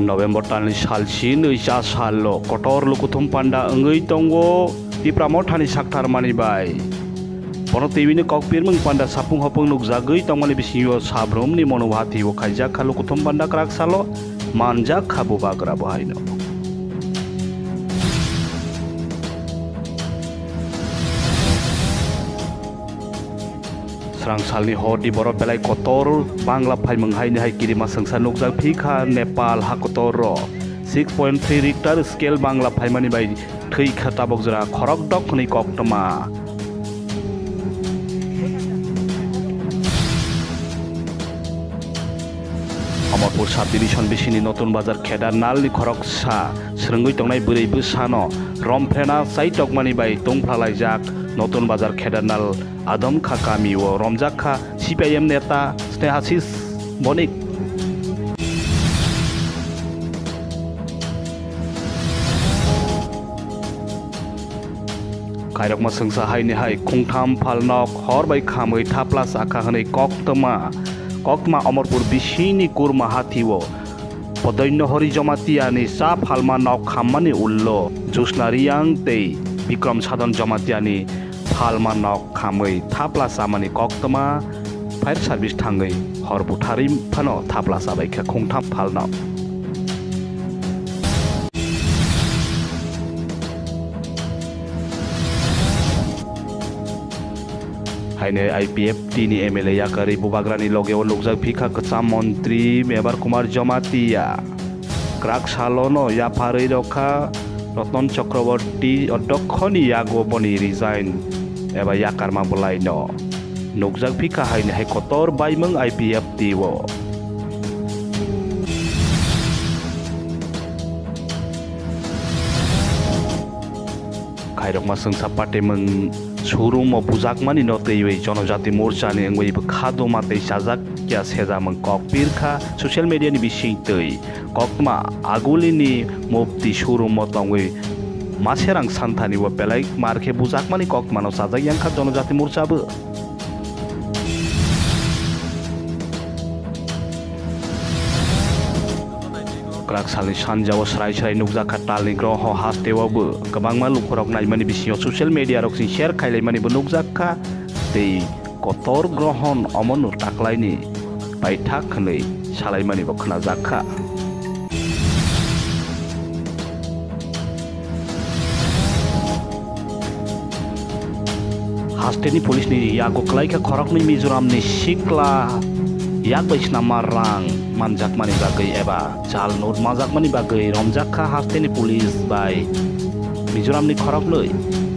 November tani salsin isa salo kotor lukutum panda engei tonggo di pramotani saktar mani bai. Pono TV ni kokpir meng panda sapung hopung nuk zagei tongmani bisiyo sabrum ni monovati wo kajak kalu kutum panda kerak salo manjak kabu bagra bohaino. Serang salni ho di boro pelai kotor Bangla pai menghai ni hai kiri masang sanuk jak phika Nepal hakotoro 6.3 Richter scale Bangla pai mani bai thei khata bokjara khorok dok ni koktama Amarpur sub division bisini notun bazar khedar nal ni khorok sa srengui tongnai bwrei bwsano romfrena saitok mani bai tongphalai jak notun bazar khedar Adam Khakami wo Romjak Kha CPIM neta Snehasis Bonik Kairok masangsa hai ni hai Khungtham Phalnok hor bai khamai thaplas akha hanai koktama Amarpur bisini kurma hathi wo Podaino hori jamatia ni sa phalma nok khammani ullo Jusnariang tei Bikram Sadon jamatia ni Phalma nok khamai thapla samani koktama fire service thangai hor buthari phano thapla sabai kha Khungtham Phalnok haine IPF tini MLA yakari bubagrani loge o lokjak phika kacham mantri Mebar Kumar Jamatia krak salono ya pharei rokha Ratan Chakraborty odokkhoni yago boni resign eba yakarma bolaino nukjak phika haine hai kotor baimeng IPF tiwo khairok masang sapate meng surum mo bujak mani no teiwei jonojati morcha ni engwei khado matei sajak kya seja meng kokpir kha social media ni bising tei kokma aguli ni mopti surum mo tongwei Maserang santani wo pelai marke bujak mani kokma no sajak yang kha jonojati morcha bo krak salni sanjawo srai nukjak kha talni groho hastewo bo kabangma lukorok naimani bisio social media rok sin share khailai mani bo nukjak kha tei kotor grohon omon taklaini baithak khnei salai mani bo khnajak kha Hasteni polis ni yago klai kha khorok ni Mizoram ni sikla yak baisna marang manjak mani bagai eba chal nur majak mani bagai Romjak Kha hasteni polis bai Mizoram ni khorok loi